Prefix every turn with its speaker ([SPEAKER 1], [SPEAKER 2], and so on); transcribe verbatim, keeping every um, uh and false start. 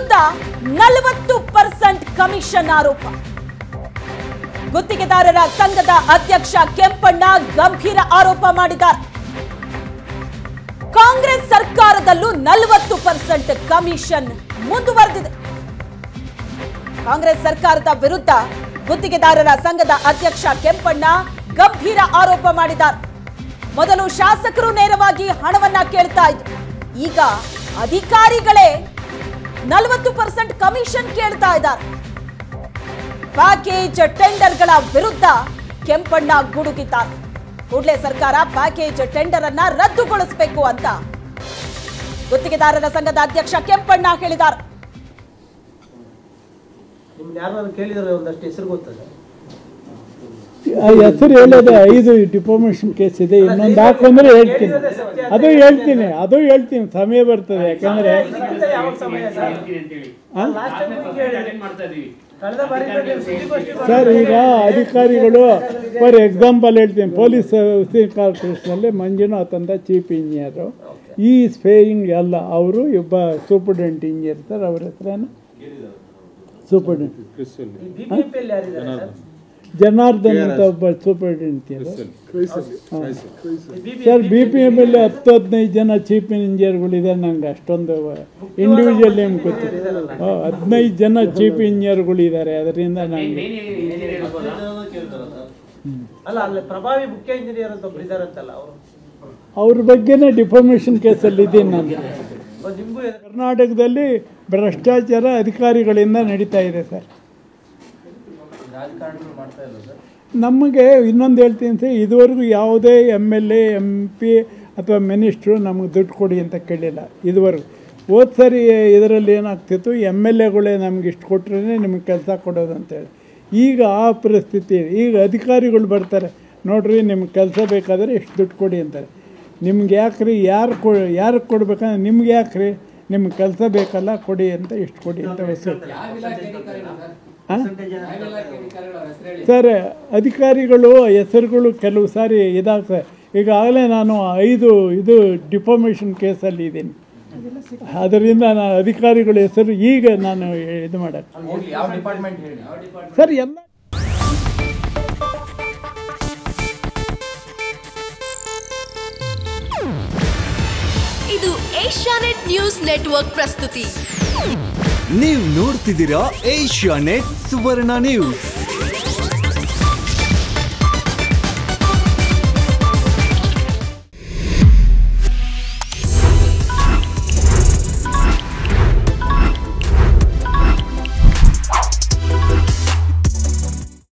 [SPEAKER 1] ವಿರುದ್ಧ ನಲವತ್ತು percent commission ಆರೋಪ. ಗುತ್ತಿಗೆದಾರರ ಸಂಘದ ಅಧ್ಯಕ್ಷ ಕೆಂಪಣ್ಣ ಗಂಭೀರ ಆರೋಪ ಮಾಡಿದ್ದಾರೆ. ಕಾಂಗ್ರೆಸ್ ಸರ್ಕಾರದಲ್ಲೂ ನಲವತ್ತು ಪರ್ಸೆಂಟ್ ಕಮಿಷನ್ ಮುಂದುವರೆದಿದೆ. ಕಾಂಗ್ರೆಸ್ ಸರ್ಕಾರದ ವಿರುದ್ಧ ಗುತ್ತಿಗೆದಾರರ ಸಂಘದ ಅಧ್ಯಕ್ಷ ಕೆಂಪಣ್ಣ ಗಂಭೀರ ಆರೋಪ ಮಾಡಿದ್ದಾರೆ. ಮೊದಲು ಶಾಸಕರು ನೇರವಾಗಿ ಹಣವನ್ನ ಕೇಳ್ತಾ ಇದ್ರು, ಈಗ ಅಧಿಕಾರಿಗಳೇ ನಲವತ್ತು ಪರ್ಸೆಂಟ್ ಕಮಿಷನ್ ಕೇಳ್ತಾ ಇದ್ದಾರೆ. ಪ್ಯಾಕೇಜ್ ಟೆಂಡರ್ಗಳ ವಿರುದ್ಧ ಕೆಂಪಣ್ಣ ಗುಡುಗಿದ್ದಾರೆ. ಕೂಡಲೇ ಸರ್ಕಾರ ಪ್ಯಾಕೇಜ್ ಟೆಂಡರ್ ಅನ್ನ ರದ್ದುಗೊಳಿಸಬೇಕು ಅಂತ ಗುತ್ತಿಗೆದಾರರ ಸಂಘದ ಅಧ್ಯಕ್ಷ ಕೆಂಪಣ್ಣ ಹೇಳಿದ್ದಾರೆ.
[SPEAKER 2] ಹೆಸರು ಹೇಳೋದು ಐದು ಡಿಫಾಮೇಷನ್ ಕೇಸ್ ಇದೆ. ಇನ್ನೊಂದು ಹಾಕೊಂಡ್ರೆ ಹೇಳ್ತೀನಿ, ಅದು ಹೇಳ್ತೀನಿ ಅದು ಹೇಳ್ತೀನಿ ಸಮಯ ಬರ್ತದೆ. ಯಾಕಂದ್ರೆ ಸರ್ ಈಗ ಅಧಿಕಾರಿಗಳು ಫಾರ್ ಎಕ್ಸಾಂಪಲ್ ಹೇಳ್ತೀನಿ, ಪೊಲೀಸ್ ಕಾರ್ಪೊರೇಷನಲ್ಲಿ ಮಂಜುನಾಥ್ ಅಂತ ಚೀಫ್ ಇಂಜಿನಿಯರು, ಈ ಸ್ಪೇಯಿಂಗ್ ಎಲ್ಲ ಅವರು ಒಬ್ಬ ಸೂಪರ್ಡೆಂಟ್ ಇಂಜಿನಿಯರ್ ಸರ್. ಅವ್ರ ಹೆಸರೇನು ಸೂಪರ್ಡೆಂಟ್ ಜನಾರ್ದನ್ ಅಂತ ಒಬ್ಬ superintendent sir. B P M L ಹತ್ತು ಹದಿನೈದು ಜನ ಚೀಫ್ ಇಂಜಿನಿಯರ್ಗಳಿದೆ. ನಂಗೆ ಅಷ್ಟೊಂದು ಇಂಡಿವಿಜುವಲ್ ನೇಮ್ ಗೊತ್ತಿಲ್ಲ. ಹದಿನೈದು ಜನ ಚೀಫ್ ಇಂಜಿನಿಯರ್ಗಳಿದ್ದಾರೆ. ಅದರಿಂದ ನನಗೆ ಅವ್ರ ಬಗ್ಗೆನೇ ಡಿಫಾಮೇಷನ್ ಕೇಸಲ್ಲಿ ಇದ್ದೀನಿ ನಾನು. ಕರ್ನಾಟಕದಲ್ಲಿ ಭ್ರಷ್ಟಾಚಾರ ಅಧಿಕಾರಿಗಳಿಂದ ನಡೀತಾ ಇದೆ ಸರ್. ನಮಗೆ ಇನ್ನೊಂದು ಹೇಳ್ತೀನಿ ಸರ್, ಇದುವರೆಗೂ ಯಾವುದೇ M L A M P ಅಥವಾ ಮಿನಿಸ್ಟ್ರು ನಮಗೆ ದುಡ್ಡು ಕೊಡಿ ಅಂತ ಕೇಳಿಲ್ಲ ಇದುವರೆಗೂ. ಹೋದ ಸರಿ ಇದರಲ್ಲಿ ಏನಾಗ್ತಿತ್ತು, ಎಮ್ ಎಲ್ ಎಗಳೇ ನಮ್ಗೆ ಇಷ್ಟು ಕೊಟ್ಟರೆ ನಿಮಗೆ ಕೆಲಸ ಕೊಡೋದು ಅಂತೇಳಿ. ಈಗ ಆ ಪರಿಸ್ಥಿತಿ. ಈಗ ಅಧಿಕಾರಿಗಳು ಬರ್ತಾರೆ, ನೋಡ್ರಿ ನಿಮ್ಗೆ ಕೆಲಸ ಬೇಕಾದರೆ ಇಷ್ಟು ದುಡ್ಡು ಕೊಡಿ ಅಂತಾರೆ. ನಿಮ್ಗೆ ಯಾಕ್ರಿ, ಯಾರು ಕೊ ಯಾರಿಗೆ ಕೊಡ್ಬೇಕಂದ್ರೆ ನಿಮ್ಗೆ ಯಾಕ್ರಿ, ನಿಮ್ಗೆ ಕೆಲಸ ಬೇಕಲ್ಲ ಕೊಡಿ ಅಂತ ಇಷ್ಟು ಕೊಡಿ ಅಂತ ಹೆಸರು. ಸರ್ ಅಧಿಕಾರಿಗಳು ಹೆಸರುಗಳು ಕೆಲವು ಸಾರಿ ಇದಾಗ್ತದೆ. ಈಗಾಗಲೇ ನಾನು ಐದು ಇದು ಡಿಫಾಮೇಷನ್ ಕೇಸಲ್ಲಿ ಇದ್ದೀನಿ. ಅದರಿಂದ ನಾನು ಅಧಿಕಾರಿಗಳ ಹೆಸರು ಈಗ ನಾನು ಇದು ಮಾಡೋಕ್ಕೆ ಸರ್ ಎಲ್ಲ.
[SPEAKER 3] ಇದು ಏಷ್ಯಾನೆಟ್ ನ್ಯೂಸ್ ನೆಟ್ವರ್ಕ್ ಪ್ರಸ್ತುತಿ.
[SPEAKER 4] ನೀವು ನೋಡ್ತಿದ್ದೀರಾ ಏಷ್ಯಾನೆಟ್ ಸುವರ್ಣ ನ್ಯೂಸ್.